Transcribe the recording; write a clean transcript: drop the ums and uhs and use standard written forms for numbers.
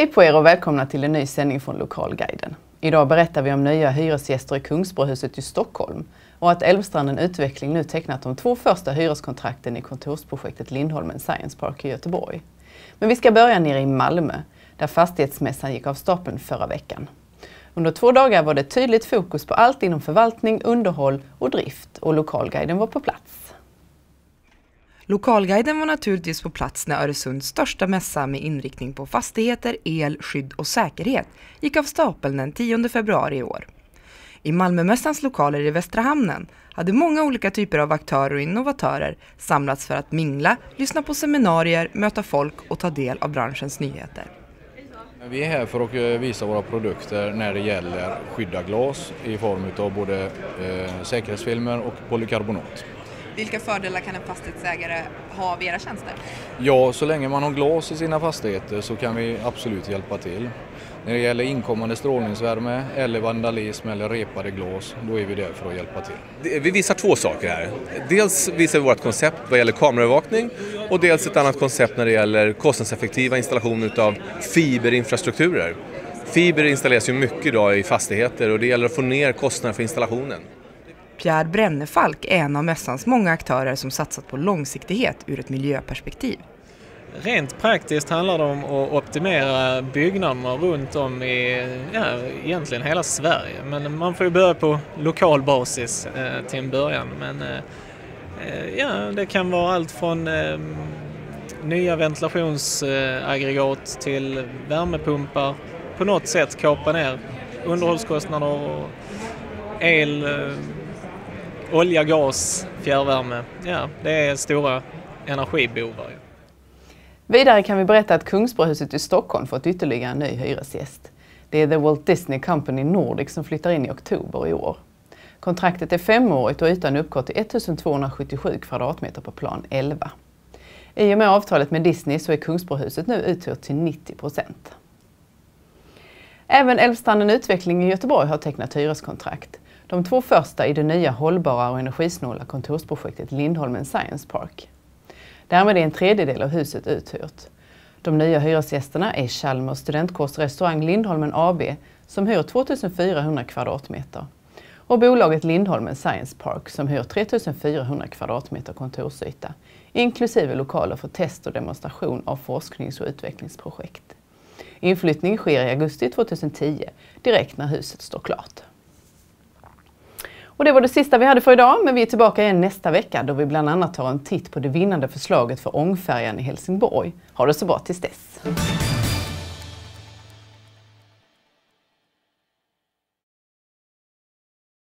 Hej på er och välkomna till en ny sändning från Lokalguiden. Idag berättar vi om nya hyresgäster i Kungsbrohuset i Stockholm och att Älvstranden Utveckling nu tecknat de 2 första hyreskontrakten i kontorsprojektet Lindholmen Science Park i Göteborg. Men vi ska börja nere i Malmö, där fastighetsmässan gick av stapeln förra veckan. Under 2 dagar var det tydligt fokus på allt inom förvaltning, underhåll och drift, och Lokalguiden var på plats. Lokalguiden var naturligtvis på plats när Öresunds största mässa med inriktning på fastigheter, el, skydd och säkerhet gick av stapeln den 10 februari i år. I Malmömässans lokaler i Västra hamnen hade många olika typer av aktörer och innovatörer samlats för att mingla, lyssna på seminarier, möta folk och ta del av branschens nyheter. Vi är här för att visa våra produkter när det gäller skydda glas i form av både säkerhetsfilmer och polykarbonat. Vilka fördelar kan en fastighetsägare ha av era tjänster? Ja, så länge man har glas i sina fastigheter så kan vi absolut hjälpa till. När det gäller inkommande strålningsvärme eller vandalism eller repade glas, då är vi där för att hjälpa till. Vi visar 2 saker här. Dels visar vi vårt koncept vad gäller kameraövervakning och dels ett annat koncept när det gäller kostnadseffektiva installationer av fiberinfrastrukturer. Fiber installeras ju mycket idag i fastigheter och det gäller att få ner kostnader för installationen. Pierre Brennefalk är en av mässans många aktörer som satsat på långsiktighet ur ett miljöperspektiv. Rent praktiskt handlar det om att optimera byggnaderna runt om i egentligen hela Sverige. Men man får ju börja på lokal basis till en början. Men det kan vara allt från nya ventilationsaggregat till värmepumpar. På något sätt kapa ner underhållskostnader och el, olja, gas, fjärrvärme. Ja, det är stora energibovar. Vidare kan vi berätta att Kungsbrohuset i Stockholm fått ytterligare en ny hyresgäst. Det är The Walt Disney Company Nordic som flyttar in i oktober i år. Kontraktet är 5-årigt och ytan uppgår till 1277 kvadratmeter på plan 11. I och med avtalet med Disney så är Kungsbrohuset nu uthyrt till 90%. Även Älvstranden Utveckling i Göteborg har tecknat hyreskontrakt. De 2 första i det nya hållbara och energisnåla kontorsprojektet Lindholmen Science Park. Därmed är en 1/3 av huset uthyrt. De nya hyresgästerna är Chalmers studentkurs restaurang Lindholmen AB som hyr 2400 kvadratmeter och bolaget Lindholmen Science Park som hyr 3400 kvadratmeter kontorsyta inklusive lokaler för test och demonstration av forsknings- och utvecklingsprojekt. Inflyttning sker i augusti 2010 direkt när huset står klart. Och det var det sista vi hade för idag, men vi är tillbaka igen nästa vecka då vi bland annat tar en titt på det vinnande förslaget för ångfärjan i Helsingborg. Ha det så bra tills dess!